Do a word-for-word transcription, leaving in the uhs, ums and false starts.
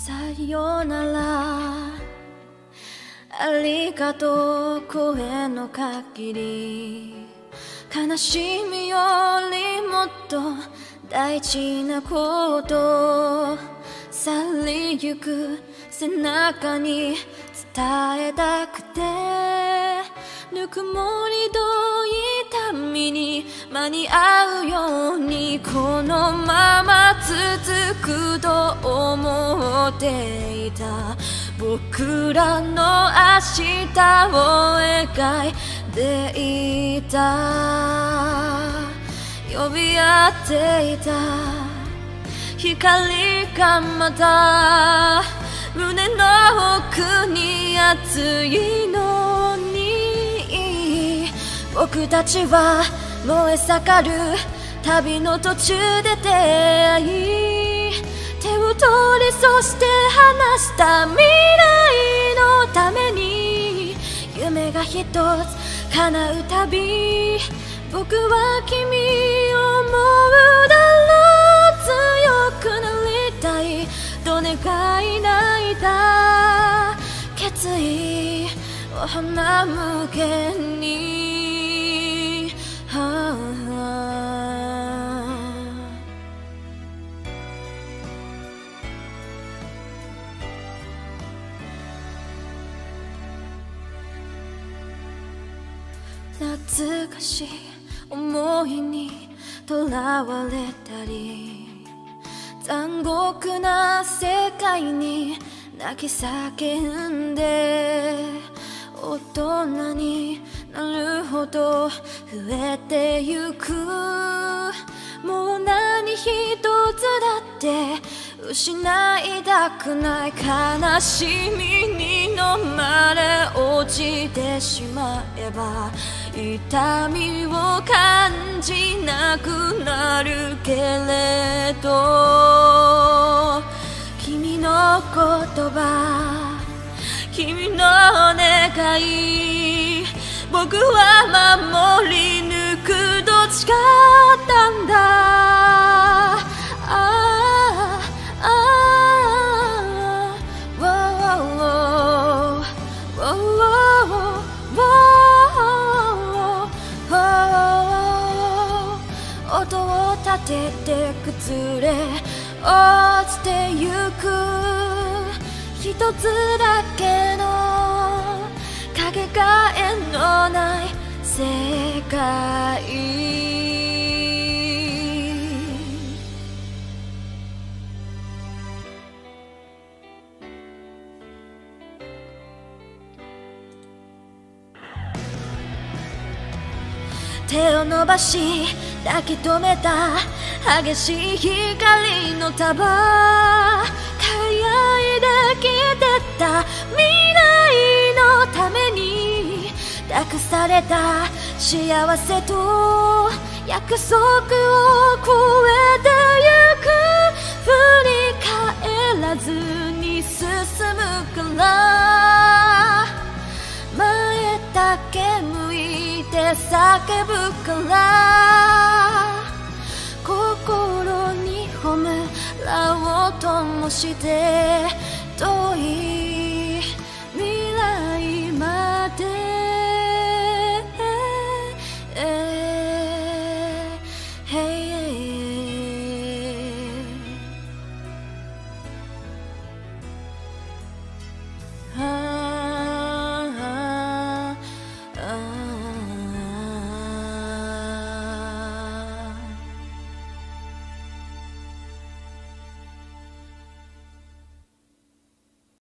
さよならありがとう声の限り悲しみよりもっと大事なこと去りゆく背中に伝えたくてぬくもりと痛みに間に合うようにこのまま続くと思っていた僕らの明日を描いていた呼び合っていた光がまた胸の奥に熱いのに僕たちは燃え盛る旅の途中で出会い手を取りそして離した未来のために夢が一つ叶うたび僕は君を思うだろう強くなりたいと願い泣いた決意を花向けに、はあ、懐かしい思いにとらわれたり残酷な世界に泣き叫んで大人になるほど増えてゆくもう何一つだって失いたくない悲しみに飲まれ落ちてしまえば痛みを感じなくなるけれど君の言葉君の願い僕は守り抜くどっちかったんだあああ音を立てて崩れ落ちてゆく一つだけのかけがえのない世界手を伸ばし抱き留めた激しい光の束輝いてきてた未来のために託された幸せと約束を超えてゆく振り返らずに進むから前だけ向いて叫ぶから心に褒めらおうともして遠い